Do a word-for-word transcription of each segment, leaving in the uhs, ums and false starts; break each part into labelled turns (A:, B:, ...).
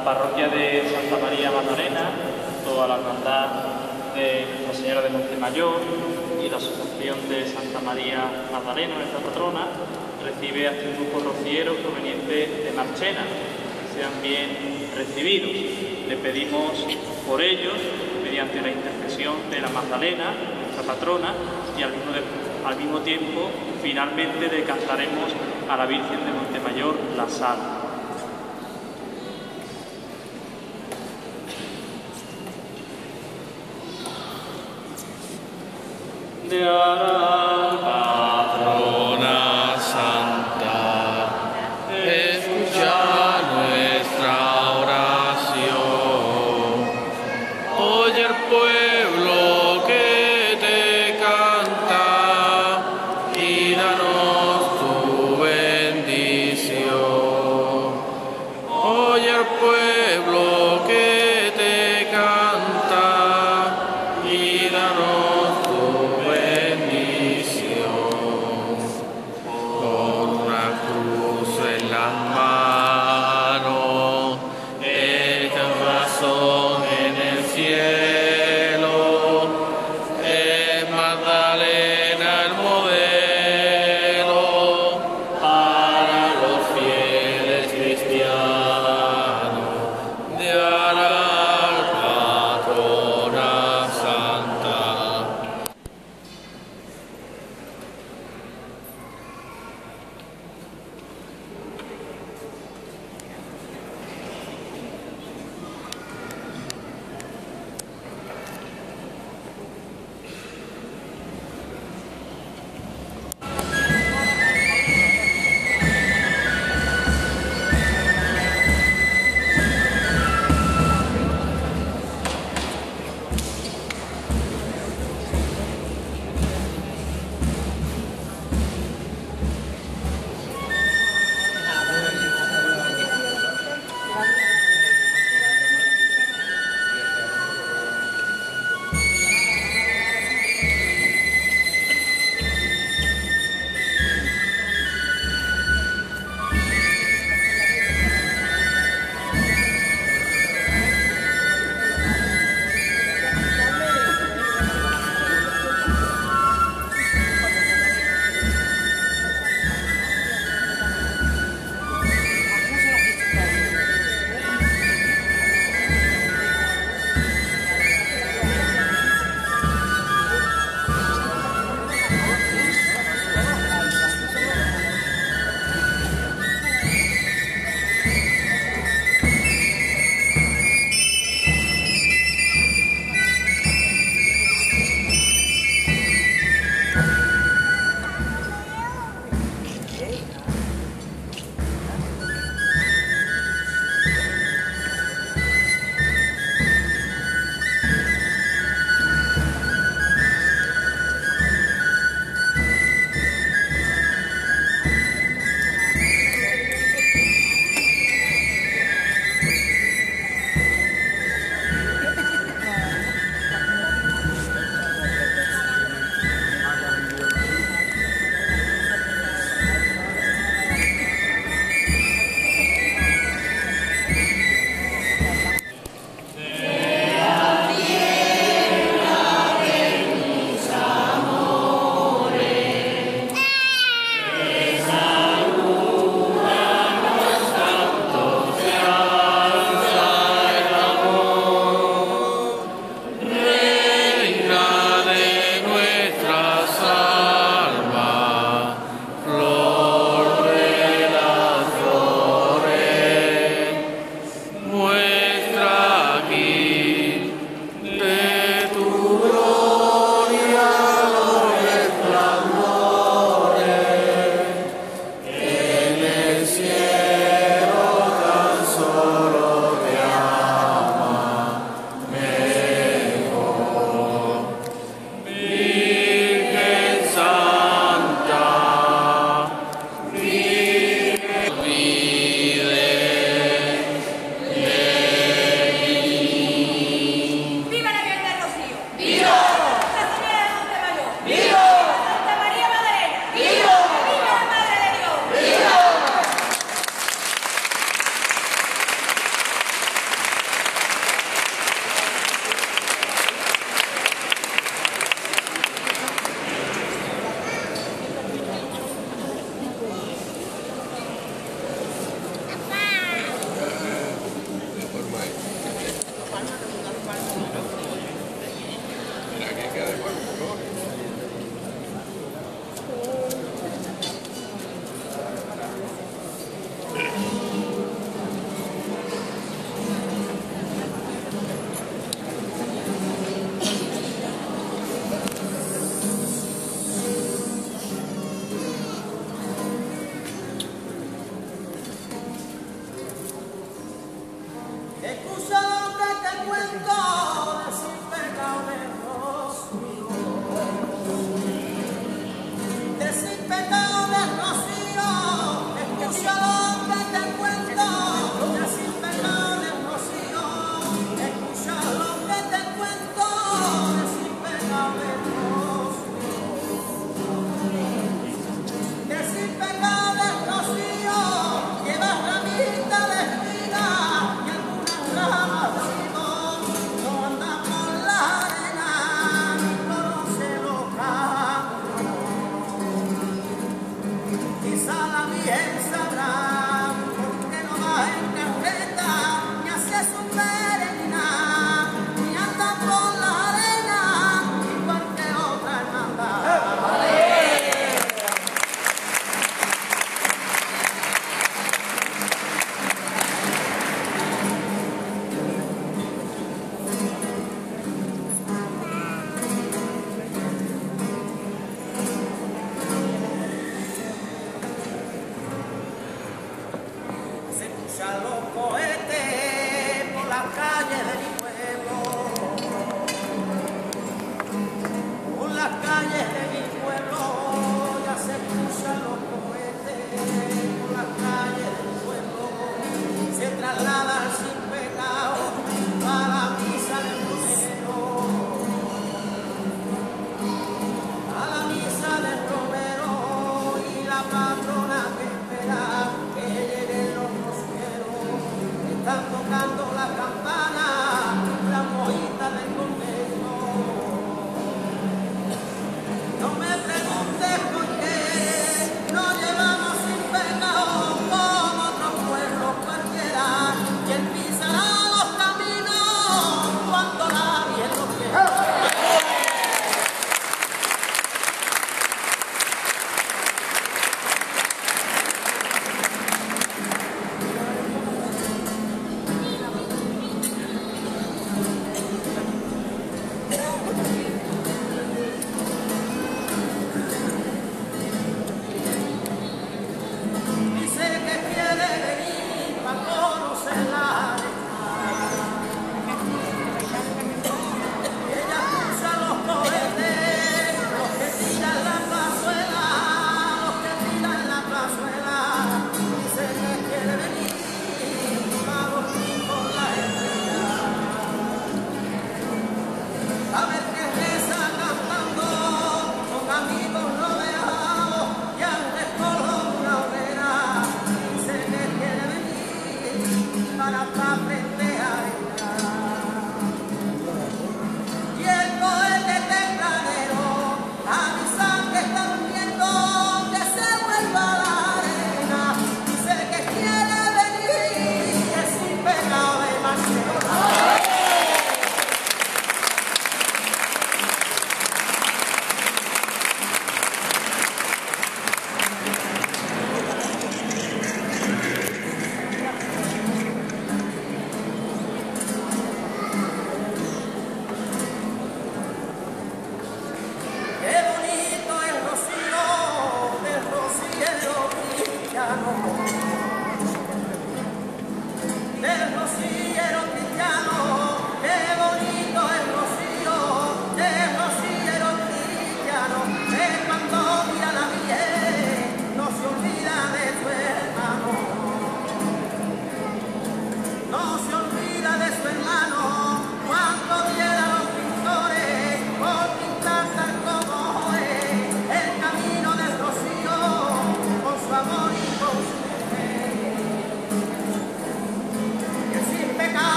A: la parroquia de Santa María Magdalena, toda la hermandad de Nuestra Señora de Montemayor y la Asociación de Santa María Magdalena, nuestra patrona, recibe a este grupo rociero proveniente de Marchena. Sean bien recibidos. Le pedimos por ellos, mediante la intercesión de la Magdalena, nuestra patrona, y al mismo, de, al mismo tiempo, finalmente, le cantaremos a la Virgen de Montemayor la salve. De Arán,
B: patrona santa, escucha nuestra oración. Oye el pueblo que te canta y danos tu bendición. Oye el pueblo que te canta y danos aquí queda de buen color.
C: Escucha lo que te cuento, sin pecado de rostro.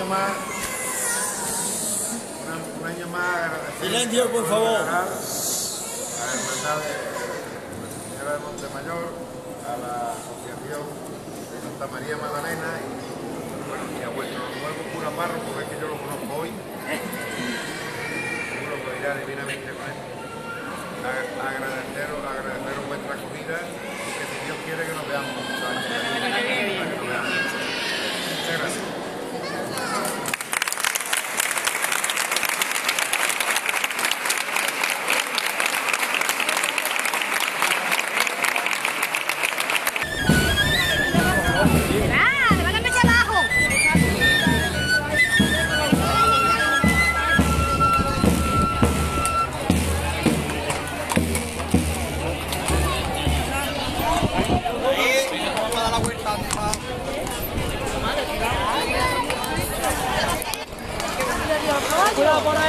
C: más, una, un año más agradecer.
D: Silencio, por favor.
C: A la Hermandad de Nuestra Señora de Montemayor, a la Asociación de Santa María Magdalena y, bueno, y a vuestro nuevo cura párroco, que es que yo lo conozco hoy. Seguro que irá divinamente con él. Agradeceros, agradeceros vuestra acogida y que si Dios quiere que nos veamos muchos años. Muchas gracias.
D: Cuidado por ahí.